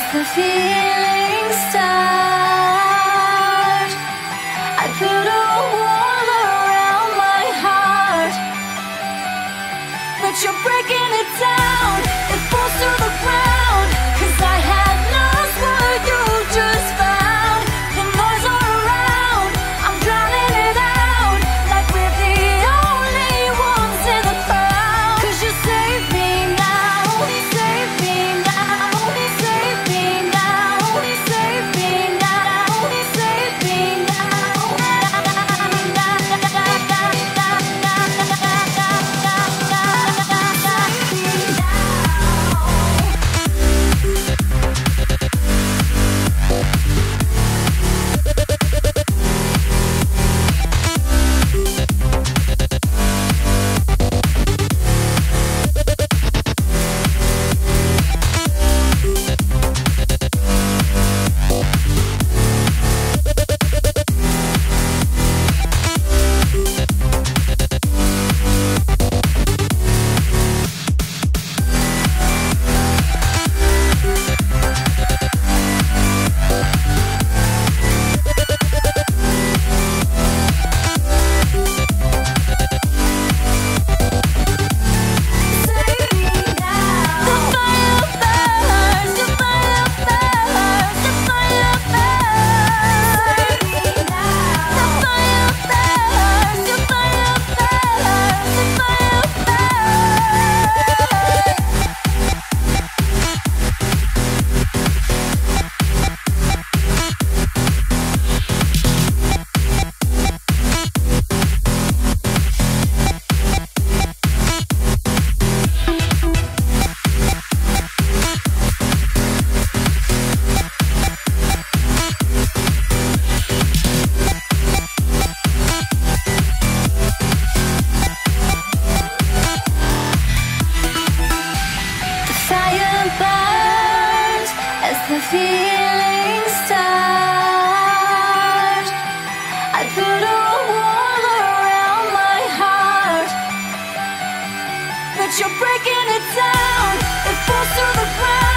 the feeling start, I put a wall around my heart, but you're breaking it down. It falls to the ground, 'cause I had lost what you just found. The noise all around, I'm drowning it out, like we're the only ones in the crowd. 'Cause you save me now, save me now, save me now, save me now, save me the feeling start, I put a wall around my heart, but you're breaking it down. It falls to the ground.